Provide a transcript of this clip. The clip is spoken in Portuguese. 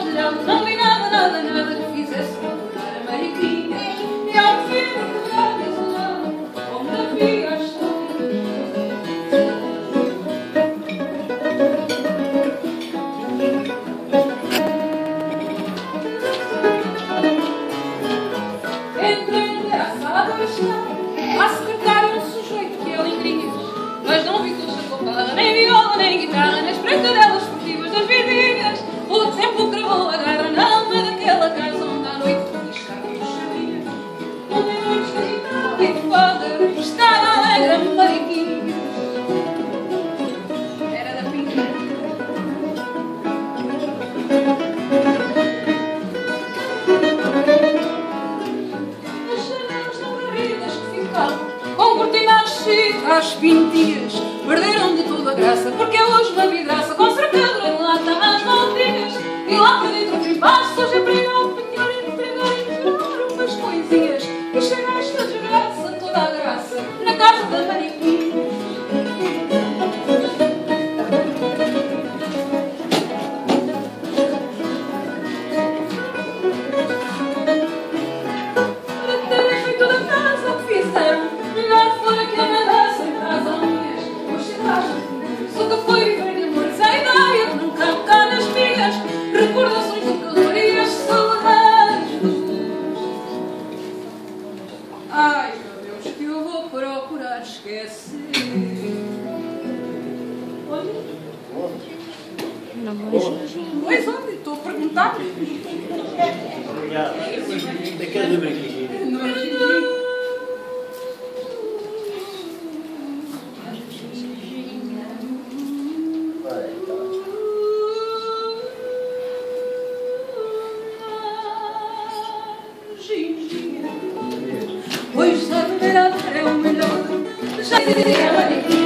telhado, não vi nada, nada, nada que fizesse recordar a Mariquinha. E ao fim do telhado isolado, onde havia a história. Entrei à sala do estar, à secretária um sujeito que é lingrinhas, mas não vi tudo acoplada, nem viola, nem guitarra, nas delas esportivas das vidinhas. O tempo cravou a guerra na alma daquela casa onde à noite beliscava os chavinhas. Onde em noites de guitarra e de foga estava alegre a Mariquinha. Era da pinta. As janelas não garridas que ficavam com cortinas às pintias perderam de toda a graça, porque é hoje uma vidraça com cercadura de lata às voltinhas. E lá para dentro os passos e para o penhor entregar umas coisinhas. E chega esta desgraça, toda a graça, na casa da Mariquinha. Para terem feito da casa o que fizeram, melhor fora que a nada sem razões. Os chegagem, só que foi viver de amores, a ideia que não cabe cá nas migas. Recordações do calor e as saudades dos luz. Ai, meu Deus, que eu vou procurar esquecer. Olha. Pois onde? Estou a perguntar. Obrigado. Daquele número aqui. Pois saber a dar é o melhor. Já dizia a Mariquinha.